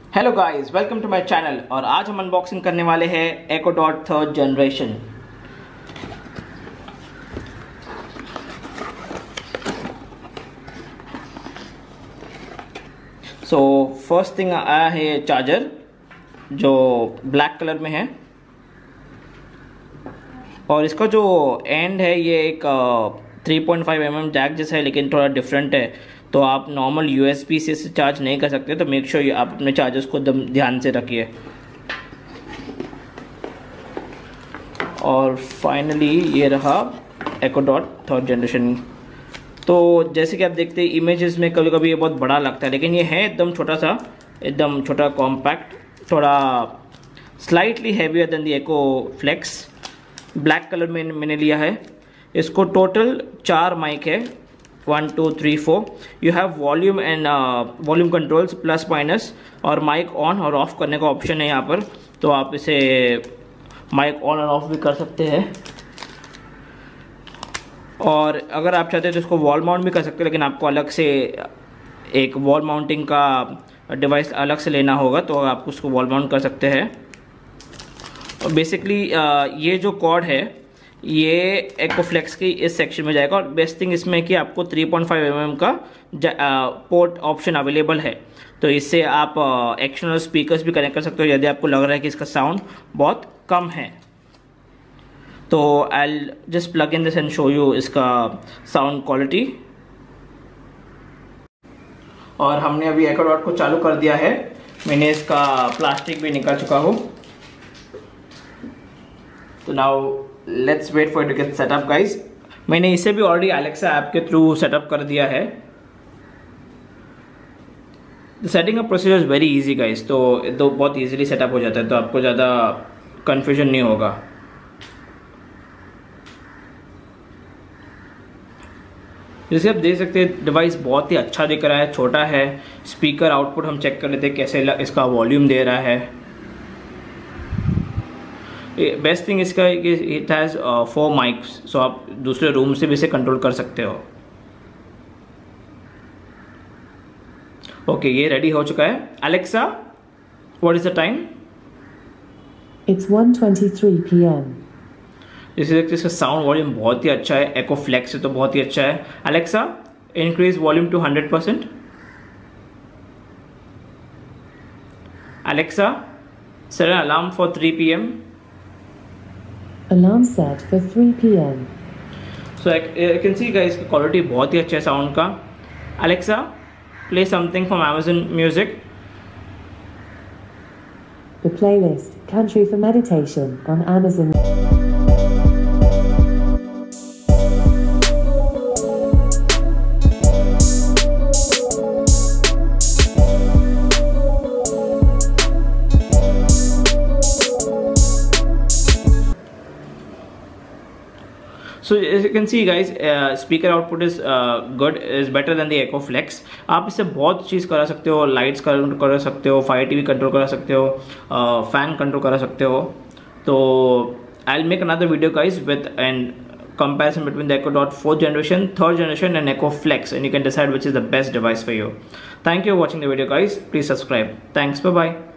Hello guys, welcome to my channel. और आज हम अनबॉक्सिंग करने वाले हैं Echo dot 3rd generation. So first thing आया है चार्जर, जो ब्लैक कलर में है। और इसका जो एंड है ये एक 3.5 mm जैक जैसा है, लेकिन थोड़ा डिफरेंट है। तो आप नॉर्मल USB से चार्ज नहीं कर सकते, तो मेक श्योर आप अपने चार्जर्स को ध्यान से रखिए। और फाइनली ये रहा एको डॉट 3rd जनरेशन। तो जैसे कि आप देखते हैं इमेजेस में कभी कभी ये बहुत बड़ा लगता है, लेकिन ये है एकदम छोटा सा, एकदम छोटा कॉम्पैक्ट, थोड़ा slightly heavier than the Echo Flex. Black colour में मैंने लिया है। इसको टोटल 4 माइक है, 1 2 3 4। You have volume and volume controls plus minus, और माइक ऑन और ऑफ करने का ऑप्शन है यहाँ पर। तो आप इसे माइक ऑन और ऑफ भी कर सकते हैं। और अगर आप चाहते हैं तो इसको वॉल माउंट भी कर सकते हैं, लेकिन आपको अलग से एक वॉल माउंटिंग का डिवाइस अलग से लेना होगा, तो आप उसको वॉल माउंट कर सकते हैं। और बेसिकली ये जो कॉर्ड है ये एकोफ्लेक्स की इस सेक्शन में जाएगा। और बेस्ट थिंग इसमें कि आपको 3.5 mm का पोर्ट ऑप्शन अवेलेबल है, तो इससे आप एक्सटर्नल स्पीकर्स भी कनेक्ट कर सकते हो यदि आपको लग रहा है कि इसका साउंड बहुत कम है। तो I just plug in this and show you इसका साउंड क्वालिटी। और हमने अभी एको डॉट को चालू कर दिया है। मैंने इसका प्लास्टिक भी निकाल चुका हूँ। तो now let's wait for it to get setup guys. मैंने इसे भी ऑलरेडी एलेक्सा ऐप के थ्रू सेटअप कर दिया है। The setting up procedure is very easy guys. तो बहुत इजीली सेटअप हो जाता है, तो आपको ज़्यादा कंफ्यूजन नहीं होगा। जैसे आप देख सकते हैं डिवाइस बहुत ही अच्छा दिख रहा है, छोटा है। स्पीकर आउटपुट हम चेक कर लेते हैं कैसे इसका वॉल्यूम दे रहा है। बेस्ट थिंग इसका है कि इट हैज़ 4 माइक्स, सो आप दूसरे रूम से भी इसे कंट्रोल कर सकते हो। ओके, ये रेडी हो चुका है। Alexa, what is the time? It's 1:23 p.m. जैसे देखते इसका साउंड वॉल्यूम बहुत ही अच्छा है, एको फ्लेक्स से तो बहुत ही अच्छा है। Alexa, increase volume to 100%। Alexa, set an alarm for 3 p.m. Alarm set for 3 p.m. So I can see guys की क्वालिटी बहुत ही अच्छा है साउंड का। Alexa, play something from Amazon music. The playlist Country for Meditation on Amazon. So as you can see guys, speaker output is good, is better than the Echo Flex. आप इससे बहुत चीज़ करा सकते हो, लाइट्स कंट्रोल करा सकते हो, Fire TV control करा सकते हो, फैन कंट्रोल करा सकते हो। तो I'll make another video guys with an comparison between the Echo Dot 4th generation, 3rd generation and Echo Flex, and you can decide which is the best device for you. Thank you for watching the video guys. Please subscribe. Thanks. Bye bye.